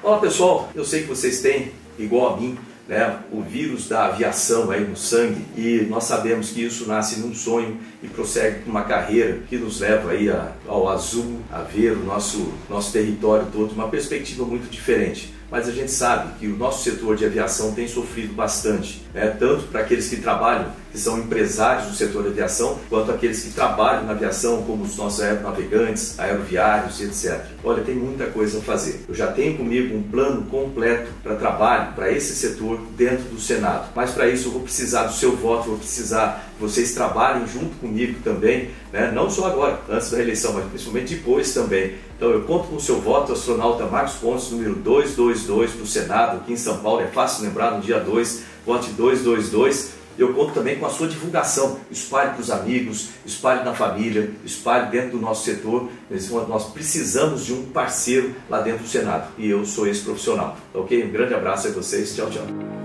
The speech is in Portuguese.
Olá pessoal, eu sei que vocês têm, igual a mim, o vírus da aviação aí no sangue, e nós sabemos que isso nasce num sonho e prossegue com uma carreira que nos leva aí ao azul, a ver o nosso território todo, uma perspectiva muito diferente. Mas a gente sabe que o nosso setor de aviação tem sofrido bastante, tanto para aqueles que trabalham, que são empresários do setor de aviação, quanto aqueles que trabalham na aviação, como os nossos aeronavegantes, aeroviários, etc. Olha, tem muita coisa a fazer. Eu já tenho comigo um plano completo para trabalho, para esse setor dentro do Senado. Mas para isso eu vou precisar do seu voto, vou precisar que vocês trabalhem junto comigo também, não só agora, antes da eleição, mas principalmente depois também. Então eu conto com o seu voto, astronauta Marcos Pontes, número 222 para o Senado, aqui em São Paulo, é fácil lembrar, no dia 2, vote 222. Eu conto também com a sua divulgação, espalhe para os amigos, espalhe na família, espalhe dentro do nosso setor. Nós precisamos de um parceiro lá dentro do Senado e eu sou esse profissional, ok? Um grande abraço a vocês, tchau, tchau.